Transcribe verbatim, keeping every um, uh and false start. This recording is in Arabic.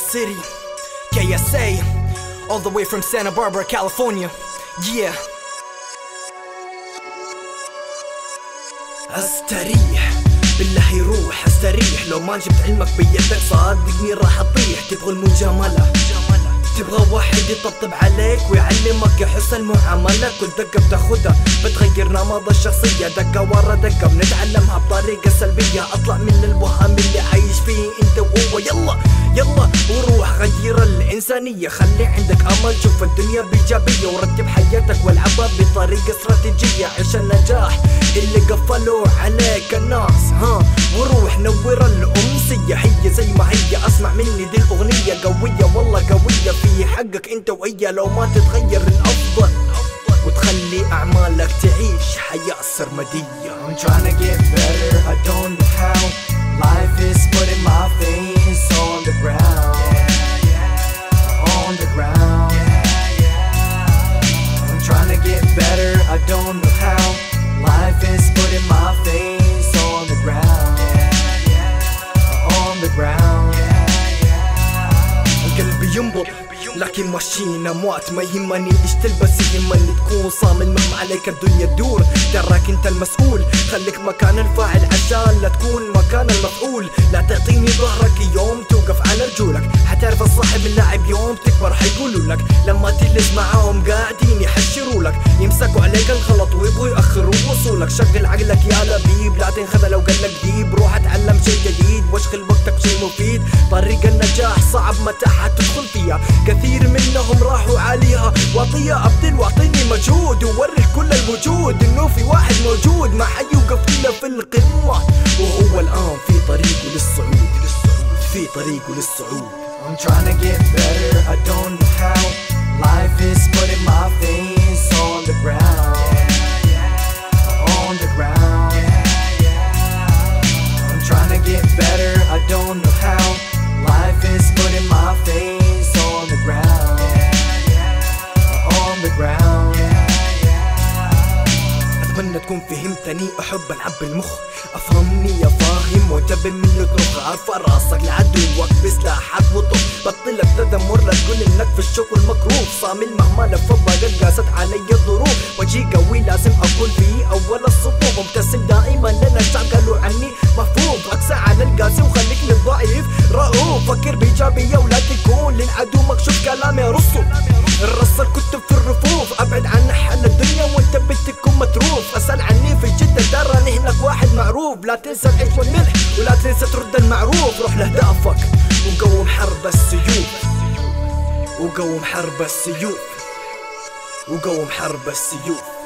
City, K S A, all the way from Santa Barbara, California. Yeah. استريح بالله يروح استريح، لو ما جبت علمك بيدك صدقني راح تطيح. تبغى المجاملة، تبغى واحد يطبطب عليك ويعلمك حسن المعاملة. كل دقة بتاخدها بتغير نمط الشخصية، دقة ورا دقة بنتعلمها بطريقة سلبية. اطلع من الوهم اللي عايش فيه انت وهو، يلا يلا وروح غير الانسانية. خلي عندك امل، شوف الدنيا بايجابية ورتب حياتك والعبها بطريقة استراتيجية. عيش النجاح اللي قفلوا عليك الناس، ها وروح نور الامسية. هي زي ما هي، اسمع مني دي الاغنية قوية والله قوية في حقك انت وهي. لو ما تتغير الافضل وتخلي اعمالك تعيش حياة سرمدية. I'm trying to get better, I don't know how. Life is putting my face on the ground, on the ground. I'm trying to get better, I don't know how. Life is putting my face on the ground, on the ground. القلب ينبض لكن ماشينا موات، ما يهمني ايش تلبس يهمني تكون صامل. مهما عليك الدنيا تدور تراك انت المسؤول. خليك مكان الفاعل عشان لا تكون مكان المفعول. لا تعطيني ظهرك يوم توقف على رجولك، حتعرف الصاحب اللاعب يوم تكبر حيقولوا لك. لما تجلس معاهم قاعدين يحشروا لك، يمسكوا عليك الغلط ويبغوا يأخروا وصولك. شغل عقلك يا لبيب، لا تنخذل لو قالك ديب. روح اتعلم شيء جديد واشغل وقتك بشيء مفيد. طريق النجاح صعب متى حتدخل فيها، كثير منهم راحوا عليها. واطية ابدل واعطيني مجهود ووري الكل الوجود انه في واحد موجود ما حيوقف الا في القمة، وهو الان في طريقه للصعود، في طريقه للصعود. I'm trying to get better, I don't know how. Life is putting my face on the ground, on the ground. I'm trying to get better, I don't know how. Life is putting my face on the ground, on the ground. اتمنى تكون فهمتني، احب العب المخ. افهمني يا فاهم وانتبه من الدروخ. ارفع راسك لعدوك بسلاحك وطف. بطلك تدمر لا تقول انك في الشوك المكروف. صامل مهما لف قد قاست علي الظروف. وجهي قوي لازم اكون في اول الصفوف. مبتسم دائما لان الشعب قالوا عني مفروض. اكسى على القاسي وخليك للضعيف رؤوف. فكر بايجابيه ولا تكون للعدو مكشوف. كلامي رصه الرص الكتب في الرفوف. ابعد عن حل الدنيا وانت بتكون متروف. اسال عني في جدة تراني هناك واحد معروف. لا تنسى العيش والملح ولا تنسى ترد المعروف. روح لاهدافك وقوم حرب السيوف، وقوم حرب السيوف، وقوم حرب السيوف.